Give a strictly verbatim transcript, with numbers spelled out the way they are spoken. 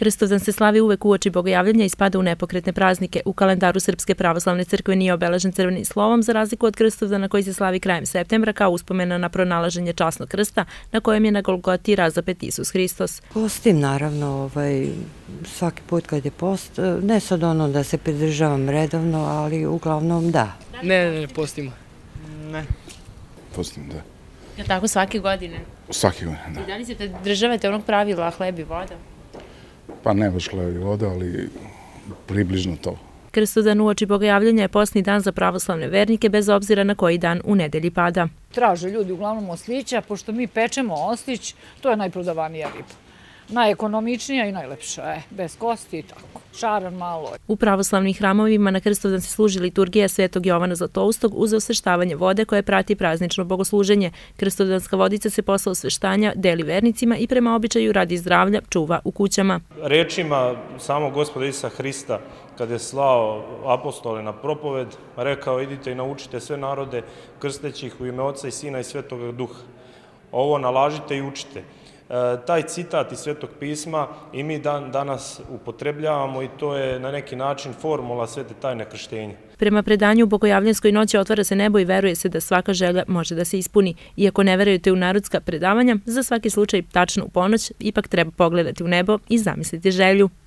Krstovdan se slavi uvek uoči bogojavljanja i spada u nepokretne praznike. U kalendaru Srpske pravoslavne crkve nije obeležen crvenim slovom, za razliku od Krstovdana koji se slavi krajem septembra kao uspomena na pronalaženje časnog krsta na kojem je na Golgoti razapet Isus Hristos. Postim naravno ovaj, svaki put kad je post, ne sad ono da se pridržavam redovno, ali uglavnom da. Ne, ne, ne, postimo. Ne. Postim, da. Je tako svake godine? Svake godine, da. I da li se državate onog pravila hleb i voda? Pa ne baš hleb i voda, ali približno to. Krstovdan uoči bogojavljanja je postni dan za pravoslavne vernike bez obzira na koji dan u nedelji pada. Traže ljudi uglavnom oslića, pošto mi pečemo oslić, to je najprodavanija riba. Najekonomičnija i najlepša je, bez kosti i tako, šaran malo. U pravoslavnim hramovima na Krstovdan se služi liturgija Svetog Jovana Zlatoustog uz osveštavanje vode koje prati praznično bogosluženje. Krstovdanska vodica se posle osveštanja deli vernicima i prema običaju radi zdravlja čuva u kućama. Rečima samog Gospoda Isusa Hrista, kada je slao apostole na propoved, rekao: idite i naučite sve narode, krsteći ih u ime Oca i Sina i Svetog Duha. Ovo nalažite i učite. Taj citat iz Svetog pisma i mi dan, danas upotrebljavamo i to je na neki način formula svete tajne krštenja. Prema predanju u Bogojavljanskoj noći otvara se nebo i veruje se da svaka želja može da se ispuni. Iako ne verujete u narodska predavanja, za svaki slučaj tačno u ponoć ipak treba pogledati u nebo i zamisliti želju.